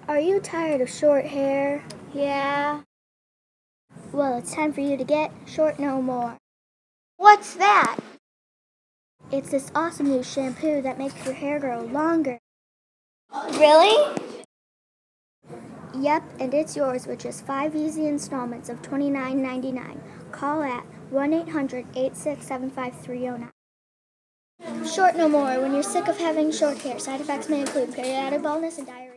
Are you tired of short hair? Yeah. Well, it's time for you to get Short No More. What's that? It's this awesome new shampoo that makes your hair grow longer. Really? Yep, and it's yours with just 5 easy installments of $29.99. Call at 1-800-867-5309. Short No More. When you're sick of having short hair, side effects may include periodic baldness and diarrhea.